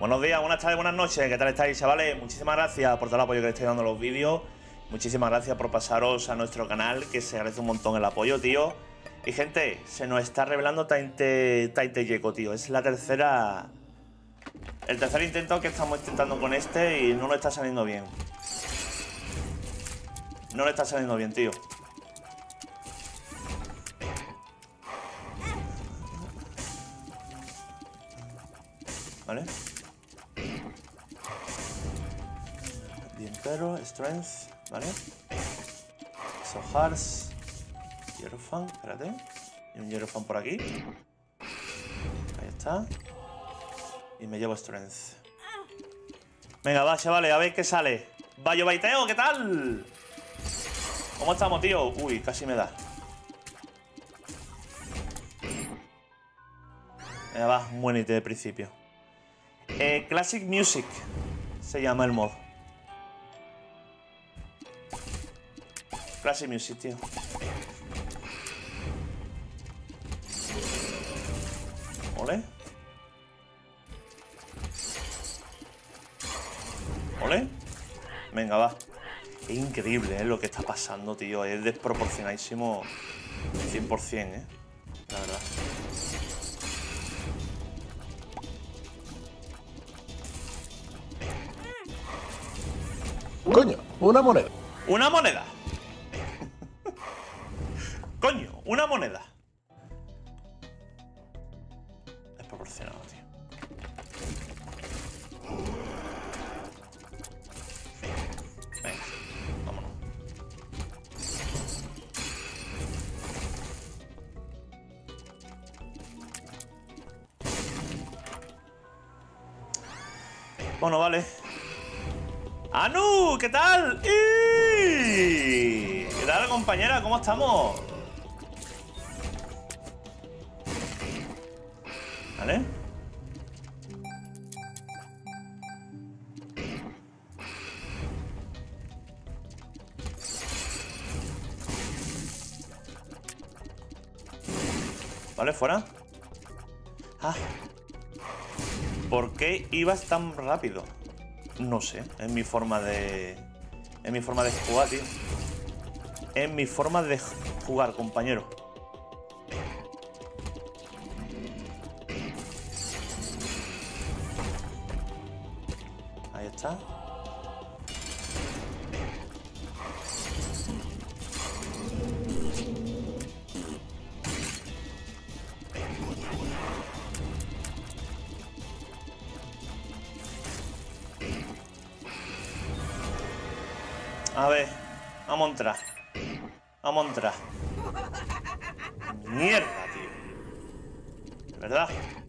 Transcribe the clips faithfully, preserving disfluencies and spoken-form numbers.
Buenos días, buenas tardes, buenas noches. ¿Qué tal estáis, chavales? Muchísimas gracias por todo el apoyo que le estáis dando a los vídeos. Muchísimas gracias por pasaros a nuestro canal, que se agradece un montón el apoyo, tío. Y gente, se nos está revelando Tainte, Tainte Gecko, tío. Es la tercera... El tercer intento que estamos intentando con este y no nos está saliendo bien. No le está saliendo bien, tío. Vale. Dientero, Strength, vale. So Hearts. Hierophant, espérate. Y un Hierophant por aquí. Ahí está. Y me llevo Strength. Venga, va, chavales, a ver qué sale. Bayo Baiteo, ¿qué tal? ¿Cómo estamos, tío? Uy, casi me da. Venga, va, un buen hito de principio. Eh, Classic Music se llama el mod. Classic Music, tío. Ole. Ole. Venga, va. Es increíble, ¿eh? Lo que está pasando, tío. Es desproporcionadísimo cien por cien, ¿eh? La verdad. Coño, una moneda. Una moneda. Coño, una moneda. Desproporcionado, tío. Venga, vámonos. Bueno, vale. ¡Anu! ¿Qué tal? ¡Y! ¿Qué tal, compañera? ¿Cómo estamos? ¿Vale? Vale, fuera. Ah. ¿Por qué ibas tan rápido? No sé, es mi forma de... Es mi forma de jugar, tío. Es mi forma de jugar, compañero. Ahí está. A ver, vamos a entrar. Vamos a entrar. Mierda, tío. De verdad.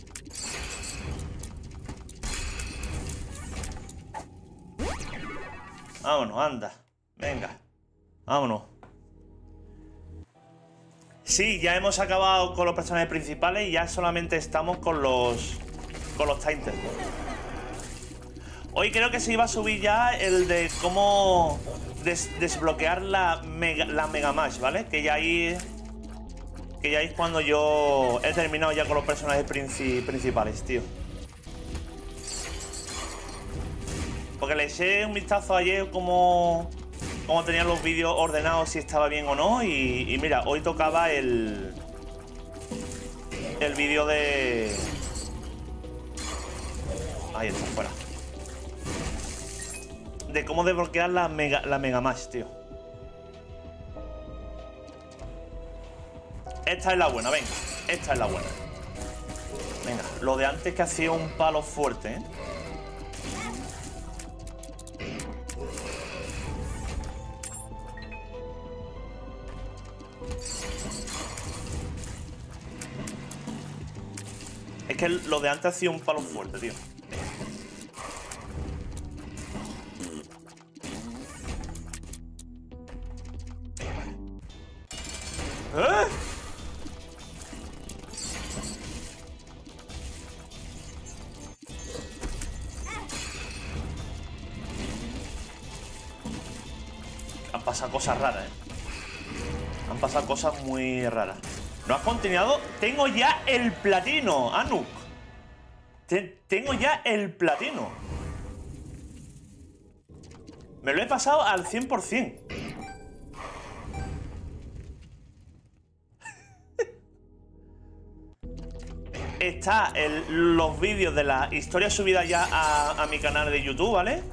Vámonos, anda. Venga. Vámonos. Sí, ya hemos acabado con los personajes principales y ya solamente estamos con los... Con los Tainted. Hoy creo que se iba a subir ya el de cómo... Des desbloquear la mega, la mega match, ¿vale? Que ya ahí que ya es cuando yo he terminado ya con los personajes princi principales, tío. Porque le eché un vistazo ayer como cómo tenían los vídeos ordenados, si estaba bien o no, y, y mira, hoy tocaba el el vídeo de... Ahí está, fuera. De cómo desbloquear la mega, la mega match, tío. Esta es la buena, venga. Esta es la buena. Venga, lo de antes que hacía un palo fuerte, ¿eh? Es que lo de antes hacía un palo fuerte, tío. ¿Eh? Han pasado cosas raras, ¿eh? Han pasado cosas muy raras. ¿No has continuado? Tengo ya el platino, Anuk. Te, tengo ya el platino. Me lo he pasado al cien por cien. Está el, los vídeos de la historia subida ya a, a mi canal de YouTube, ¿vale?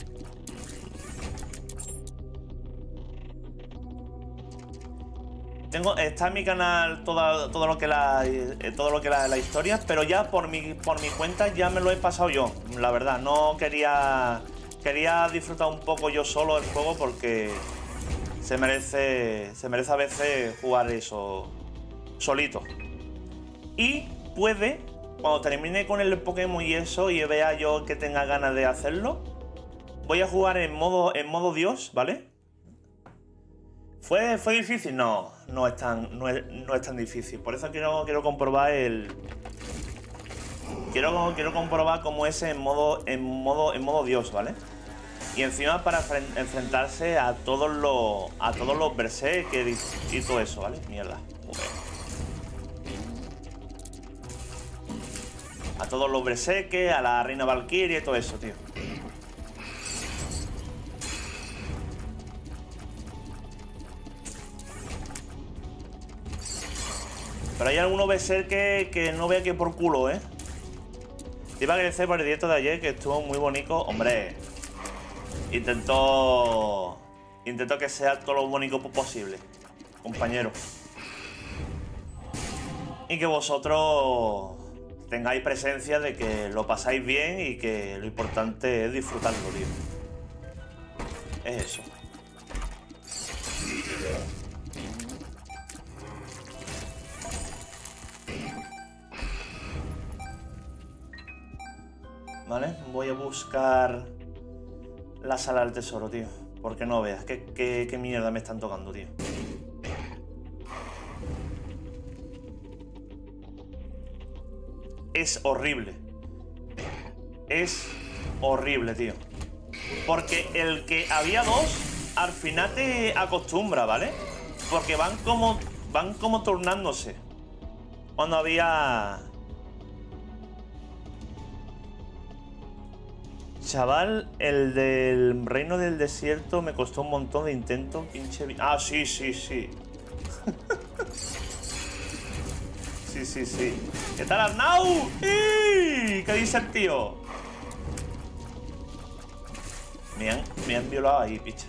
Tengo, está en mi canal todo, todo lo que la todo lo que la, la historia, pero ya por mi por mi cuenta ya me lo he pasado yo. La verdad, no quería quería disfrutar un poco yo solo el juego porque se merece se merece a veces jugar eso solito. Y puede, cuando termine con el Pokémon y eso y vea yo que tenga ganas de hacerlo, voy a jugar en modo en modo Dios, ¿vale? ¿Fue, ¿Fue difícil? No, no es, tan, no, es, no es tan difícil. Por eso quiero, quiero comprobar el... Quiero, quiero comprobar cómo es en modo, en, modo, en modo Dios, ¿vale? Y encima para enfrentarse a todos los... A todos los Berserk y, y todo eso, ¿vale? Mierda. Joder. A todos los Berserk, a la Reina Valkyria y todo eso, tío. Pero hay algunos Berserk que, que no vea que por culo, ¿eh? Te iba a agradecer por el directo de ayer, que estuvo muy bonito. Hombre, intento... Intento que sea todo lo bonito posible, compañero. Y que vosotros tengáis presencia de que lo pasáis bien y que lo importante es disfrutarlo, tío. Es eso. Vale, voy a buscar la sala del tesoro, tío. Porque no veas qué, qué, qué mierda me están tocando, tío. Es horrible. Es horrible, tío. Porque el que había dos, al final te acostumbra, ¿vale? Porque van como, van como turnándose. Cuando había... Chaval, el del Reino del Desierto me costó un montón de intentos, pinche... Ah, sí, sí, sí. Sí, sí, sí. ¿Qué tal, Arnau? ¡Ey! ¿Qué dice el tío? Me han, me han violado ahí, picha.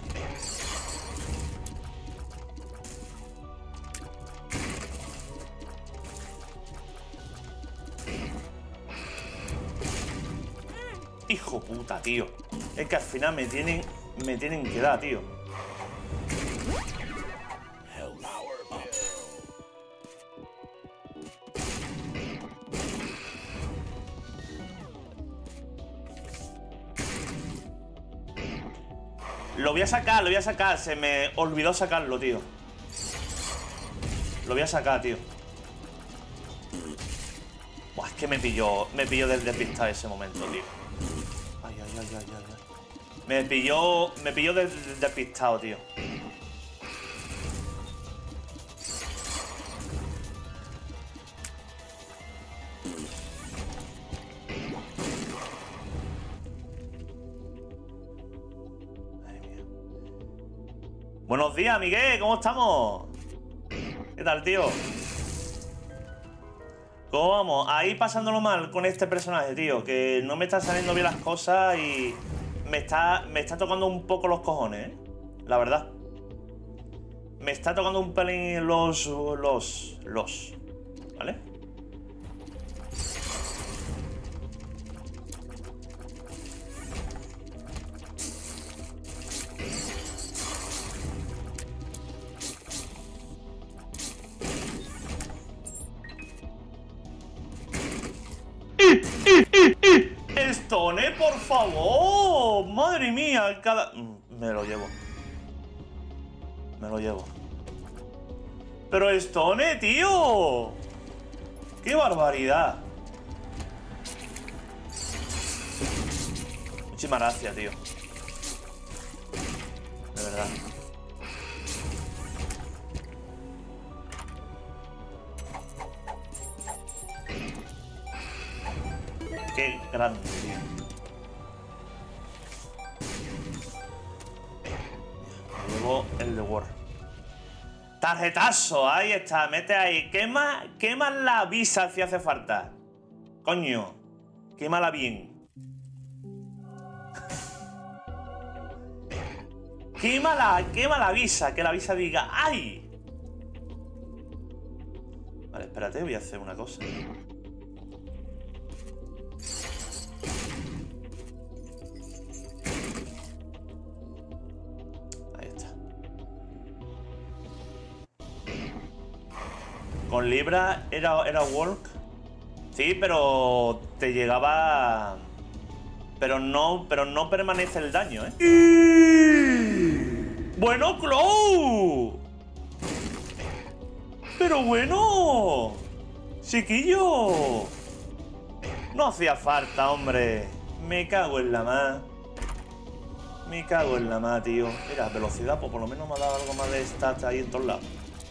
Hijo puta, tío. Es que al final me tienen... Me tienen que dar, tío. Lo voy a sacar, lo voy a sacar. Se me olvidó sacarlo, tío. Lo voy a sacar, tío. Buah, es que me pilló... Me pilló del despistado ese momento, tío. Ay, ay, ay, ay, ay. Me pilló... Me pilló del despistado, tío. Buenos días, Miguel, ¿cómo estamos? ¿Qué tal, tío? ¿Cómo vamos? Ahí pasándolo mal con este personaje, tío. Que no me están saliendo bien las cosas y me está, me está tocando un poco los cojones, ¿eh? La verdad. Me está tocando un pelín los... Los... Los... ¿Vale? Stone, por favor. Madre mía, cada... Me lo llevo. Me lo llevo. Pero Stone, tío. ¡Qué barbaridad! Muchísimas gracias, tío. De verdad. Qué grande, tío. Me llevo el de War. Tarjetazo, ahí está, mete ahí. Quema, quema la visa si hace falta. Coño, quémala bien. Quémala, quema la visa, que la visa diga ¡ay! Vale, espérate, voy a hacer una cosa. Ahí está. Con Libra era, era Walk. Sí, pero te llegaba... Pero no, pero no permanece el daño, ¿eh? Y... ¡Bueno, Clow! ¡Pero bueno! ¡Chiquillo! No hacía falta, hombre. Me cago en la más. Me cago en la más, tío. Mira, velocidad, pues por lo menos me ha dado algo más de stats ahí en todos lados.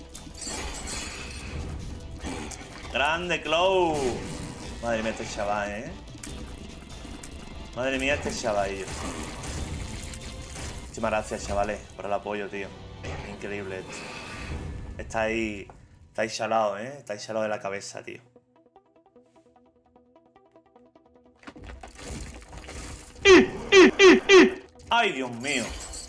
¡Grande, Clow! Madre mía, este chaval, ¿eh? Madre mía, este chavalillo. Muchísimas gracias, chavales, por el apoyo, tío. Increíble esto. Está ahí... Está ahí chalado, ¿eh? Está ahí chalado de la cabeza, tío. ¡Ay, Dios mío!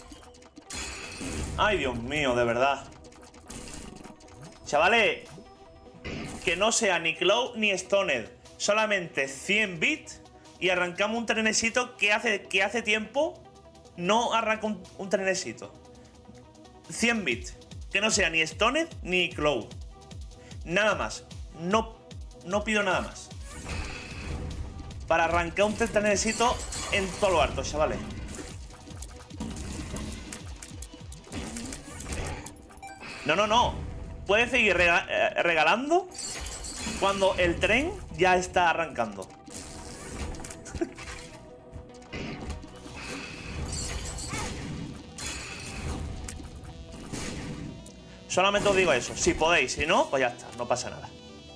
¡Ay, Dios mío, de verdad! Chavales, que no sea ni Clow ni Stoned. Solamente cien bits y arrancamos un trenecito que hace, que hace tiempo no arranca un, un trenecito. cien bits. Que no sea ni Stoned ni Clow. Nada más. No, no pido nada más. Para arrancar un trenecito en todo lo alto, chavales. No, no, no. Puedes seguir rega eh, regalando cuando el tren ya está arrancando. Solamente os digo eso. Si podéis, si no, pues ya está. No pasa nada.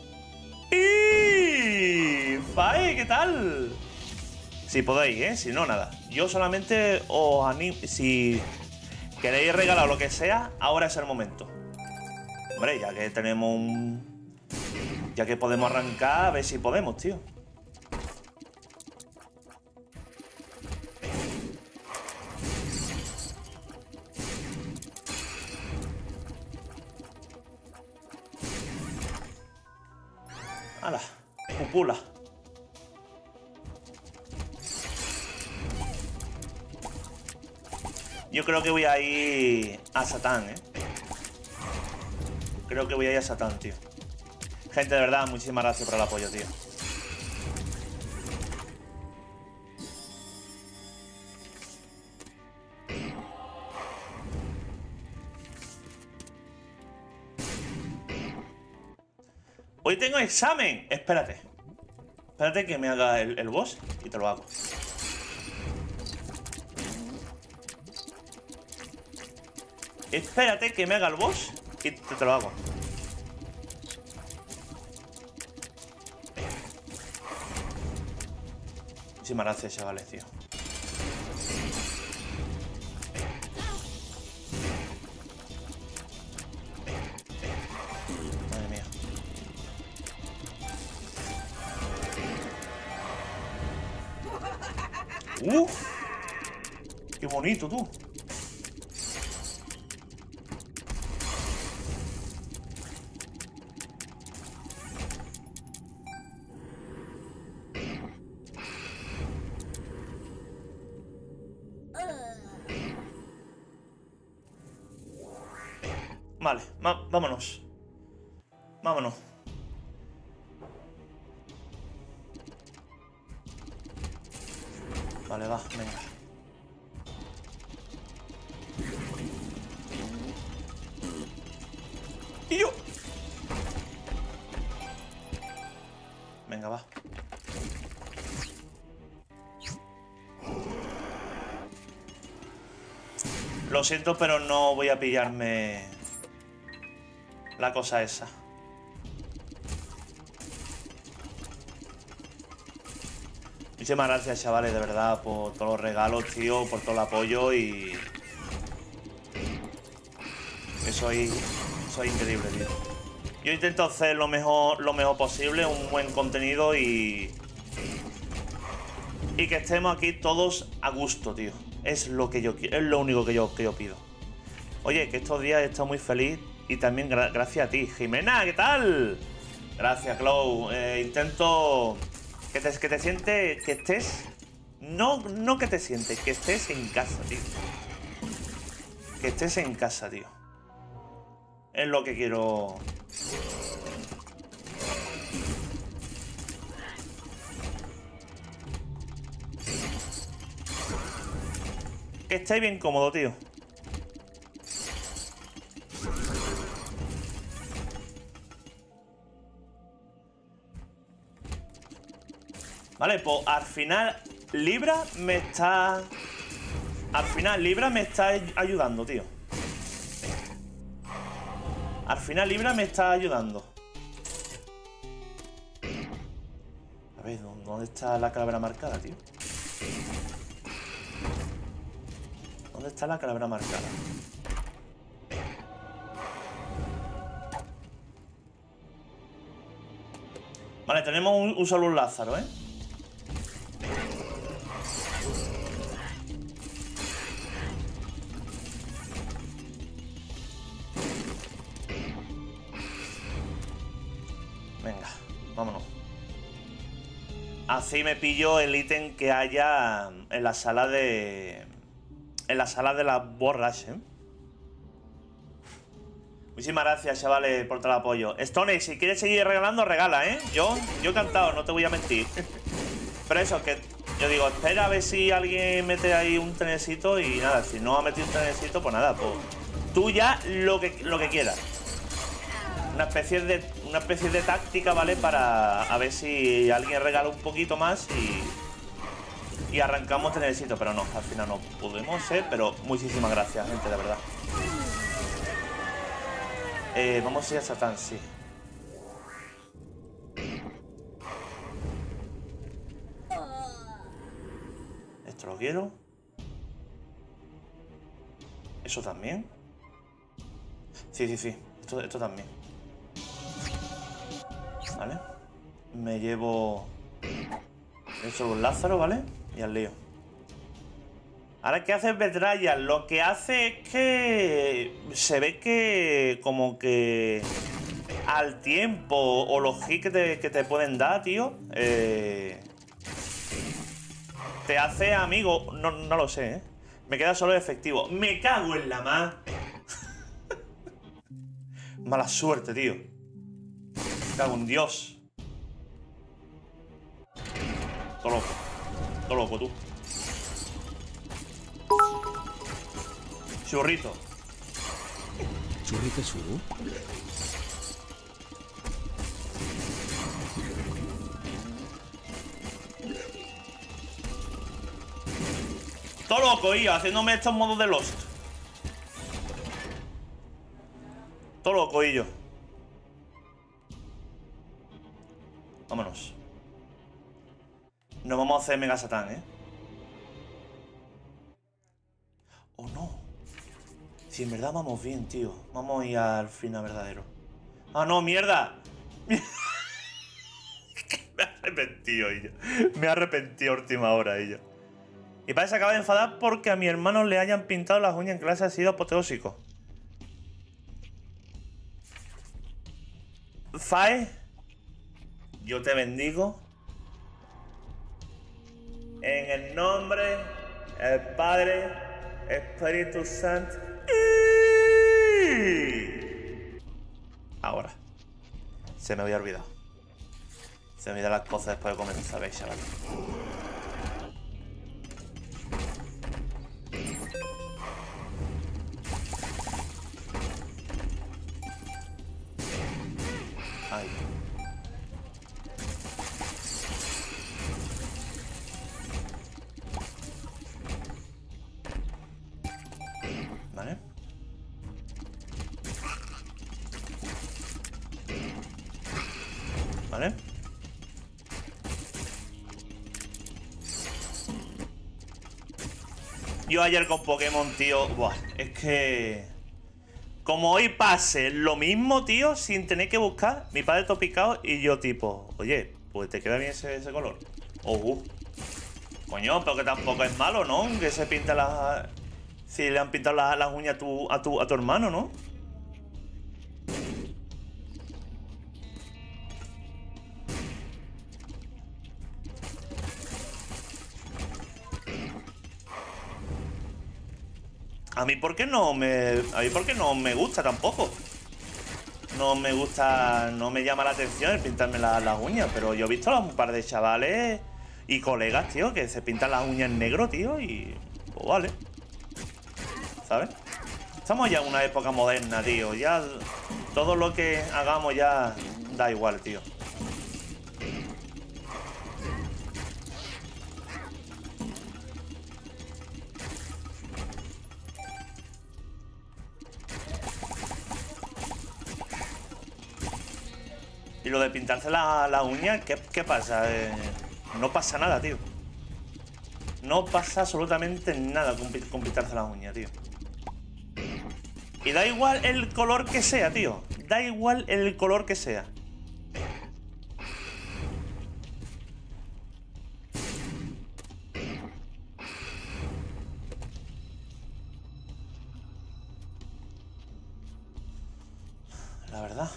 ¡Y! ¡Fae! ¿Qué tal? Si podéis, ¿eh? Si no, nada. Yo solamente os animo... Si queréis regalar lo que sea, ahora es el momento. Hombre, ya que tenemos un... Ya que podemos arrancar, a ver si podemos, tío. ¡Hala! Pupula. Yo creo que voy a ir a Satán, ¿eh? Creo que voy a ir a Satán, tío. Gente, de verdad, muchísimas gracias por el apoyo, tío. Hoy tengo examen. Espérate. Espérate que me haga el, el boss y te lo hago. Espérate que me haga el boss y te, te lo hago. Muchísimas gracias, chavales, tío. Madre mía. ¡Uf! ¡Qué bonito, tú! Vale, vámonos. Vámonos. Vale, va, venga. Y yo. Venga, va. Lo siento, pero no voy a pillarme la cosa esa. Muchísimas gracias, chavales, de verdad, por todos los regalos, tío, por todo el apoyo y... que soy... soy increíble, tío. Yo intento hacer lo mejor, lo mejor posible, un buen contenido y... y que estemos aquí todos a gusto, tío. Es lo que yo quiero, es lo único que yo, que yo pido. Oye, que estos días he estado muy feliz y también gra gracias a ti. Jimena, ¿qué tal? Gracias, Clau. Eh, intento que te, que te sientes, que estés... No, no que te sientes, que estés en casa, tío. Que estés en casa, tío. Es lo que quiero... Que estéis bien cómodo, tío. Vale, pues al final Libra me está... Al final Libra me está ayudando, tío. Al final Libra me está ayudando. A ver, ¿dónde está la calavera marcada, tío? ¿Dónde está la calavera marcada? Vale, tenemos un, un solo un Lázaro, ¿eh? Venga, vámonos. Así me pillo el ítem que haya en la sala de... En la sala de las borras, ¿eh? Muchísimas gracias, chavales, por todo el apoyo. Stone, si quieres seguir regalando, regala, ¿eh? Yo, yo encantado, no te voy a mentir. Pero eso, que yo digo, espera a ver si alguien mete ahí un trenecito y nada, si no ha metido un trenecito, pues nada, pues tú ya lo que, lo que quieras. Una especie de, una especie de táctica, ¿vale? Para a ver si alguien regala un poquito más y... Y arrancamos trenecito, pero no, al final no podemos ser, pero muchísimas gracias, gente, de verdad. Eh, vamos a ir a Satán, sí. Esto lo quiero. Eso también. Sí, sí, sí. Esto, esto también. Vale. Me llevo... Eso es un Lázaro, ¿vale? Y al lío. Ahora, ¿qué hace Betrayal? Lo que hace es que... Se ve que... Como que... Al tiempo o los hits que te, que te pueden dar, tío. Eh... Te hace amigo. No, no lo sé, ¿eh? Me queda solo efectivo. Me cago en la mar. Mala suerte, tío. Me cago en Dios. Todo loco. Todo loco, tú. Churrito. ¿Churrito su? Todo loco, iba haciéndome estos modos de Lost. Todo loco, y yo. Vámonos. Nos vamos a hacer Mega Satán, ¿eh? ¿O no? Si en verdad vamos bien, tío. Vamos a ir al final verdadero. ¡Ah, no, mierda! Me he arrepentido, y yo. Me he arrepentido a última hora, y yo. Y parece que acaba de enfadar porque a mi hermano le hayan pintado las uñas en clase ha sido apoteósico. Fae, yo te bendigo. En el nombre del Padre, Espíritu Santo. Ahora. Se me había olvidado. Se me olvidan las cosas después de comer, ¿sabéis, chavales? Ahí. Vale. Vale. Yo ayer con Pokémon, tío, buah, es que... Como hoy pase lo mismo, tío, sin tener que buscar, mi padre todo picado y yo tipo, oye, pues te queda bien ese, ese color. Oh, uh. Coño, pero que tampoco es malo, ¿no? Que se pinta las... Si le han pintado las, las uñas a tu, a, tu, a tu hermano, ¿no? A mí, ¿por qué no me... A mí, ¿por qué no me gusta tampoco? No me gusta... No me llama la atención el pintarme la, las uñas, pero yo he visto a un par de chavales y colegas, tío, que se pintan las uñas en negro, tío, y... Pues vale. ¿Sabes? Estamos ya en una época moderna, tío. Ya todo lo que hagamos ya da igual, tío. Y lo de pintarse la, la uña, ¿qué, qué pasa? Eh, no pasa nada, tío. No pasa absolutamente nada con, con pintarse la uña, tío. Y da igual el color que sea, tío. Da igual el color que sea. La verdad.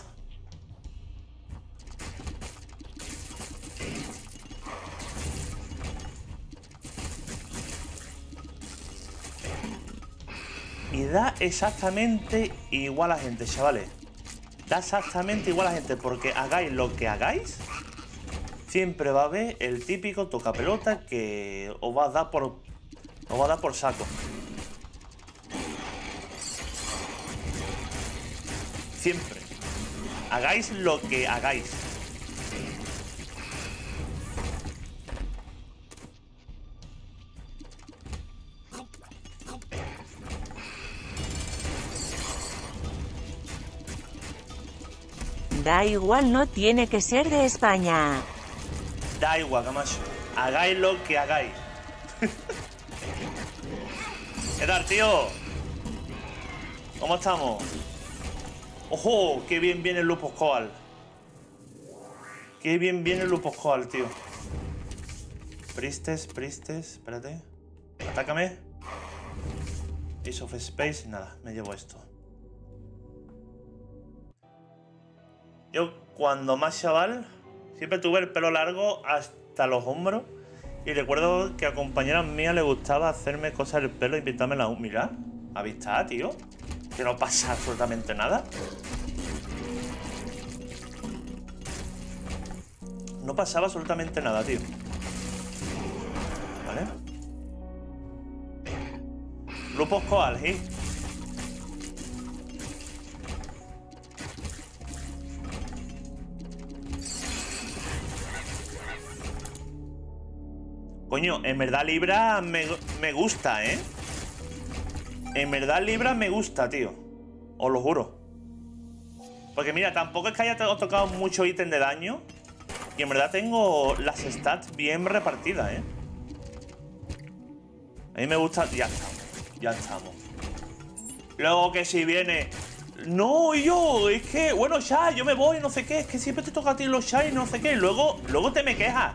Y da exactamente igual a la gente, chavales. Da exactamente igual a la gente, porque hagáis lo que hagáis, siempre va a haber el típico tocapelota que os va a dar por, os va a dar por saco. Siempre. Hagáis lo que hagáis. Da igual, no tiene que ser de España. Da igual, Camacho. Hagáis lo que hagáis. ¿Qué tal, tío? ¿Cómo estamos? ¡Ojo! ¡Qué bien viene el Lupus Coal! ¡Qué bien viene el Lupus Coal, tío! Priestess, Priestess, espérate. Atácame. Ace of Space, nada, me llevo esto. Yo, cuando más chaval, siempre tuve el pelo largo hasta los hombros. Y recuerdo que a compañeras mías les gustaba hacerme cosas del pelo y pintarme la uña. Mira, ¿avistad, tío? Que no pasa absolutamente nada. No pasaba absolutamente nada, tío. ¿Vale? Lupus Coal, ¿sí? Coño, en verdad Libra me, me gusta, ¿eh? En verdad Libra me gusta, tío. Os lo juro. Porque mira, tampoco es que haya tocado mucho ítem de daño. Y en verdad tengo las stats bien repartidas, ¿eh? A mí me gusta... Ya estamos. Ya estamos. Luego que si viene... No, yo, es que... Bueno, ya, yo me voy, no sé qué. Es que siempre te toca a ti los Shine, no sé qué. Luego, luego te me quejas.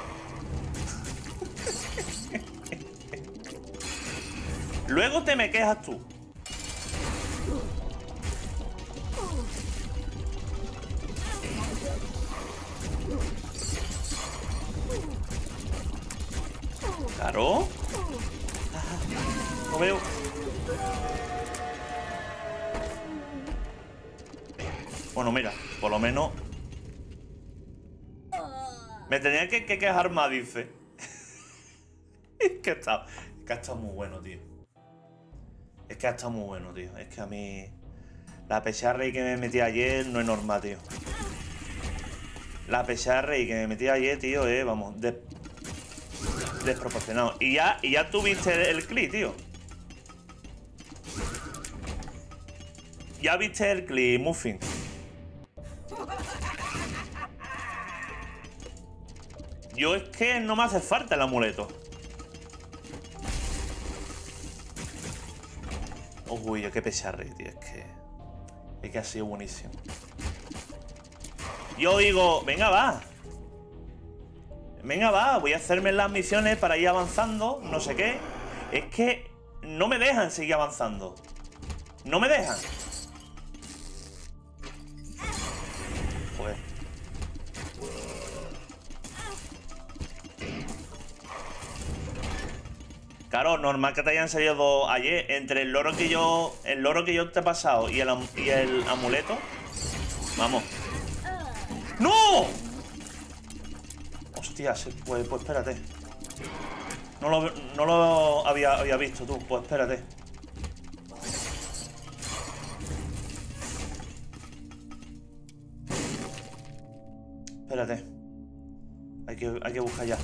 Luego te me quejas tú. Claro. No veo. Bueno, mira, por lo menos... Me tenía que, que quejar más, dice. Es que está... Es que ha estado muy bueno, tío. Es que ha estado muy bueno, tío. Es que a mí... La P C A Rey que me metí ayer no es normal, tío. La P C A Rey que me metí ayer, tío, es, vamos, des... desproporcionado. Y ya, y ya tuviste el clip, tío. Ya viste el clip, Muffin. Yo es que no me hace falta el amuleto. Uy, qué pecharre, tío. Es que... Es que ha sido buenísimo. Yo digo, venga, va. Venga, va. Voy a hacerme las misiones para ir avanzando. No sé qué. Es que no me dejan seguir avanzando. No me dejan. Joder. Claro, normal que te hayan salido dos ayer. Entre el loro que yo. El loro que yo te he pasado y el, y el amuleto. Vamos. ¡No! Hostia, pues, pues espérate. No lo, no lo había, había visto tú. Pues espérate. Espérate. Hay que, hay que buscar ya.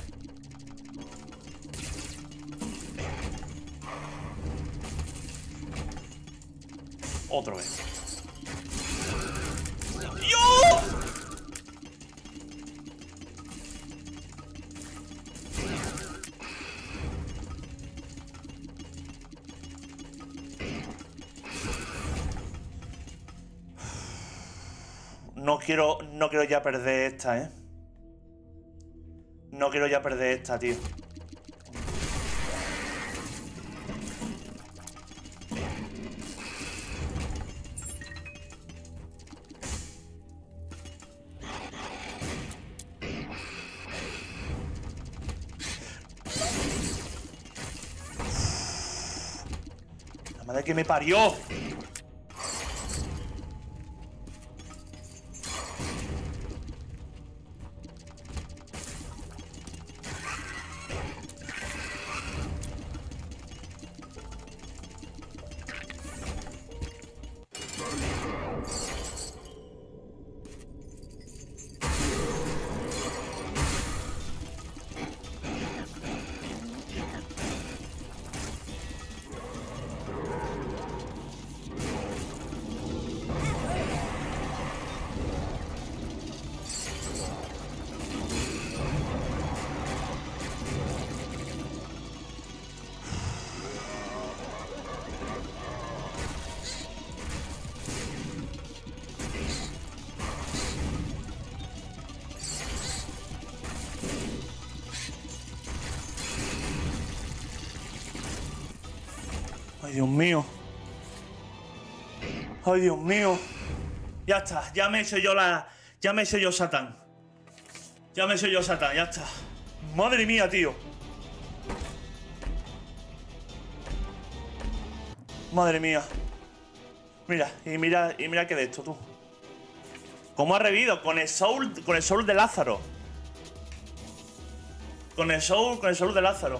Otra vez. ¡Yo! No quiero, no quiero ya perder esta, ¿eh? No quiero ya perder esta, tío. La madre que me parió. Ay, Dios mío. Ay, Dios mío. Ya está, ya me he hecho yo la... Ya me he hecho yo Satán. Ya me he hecho yo Satán, ya está. Madre mía, tío. Madre mía. Mira, y mira, y mira que de esto, tú. ¿Cómo ha revivido? Con el soul, con el soul de Lázaro. Con el soul, con el soul de Lázaro.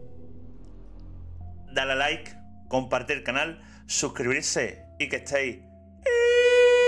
Dale a like, compartir el canal, suscribirse y que estéis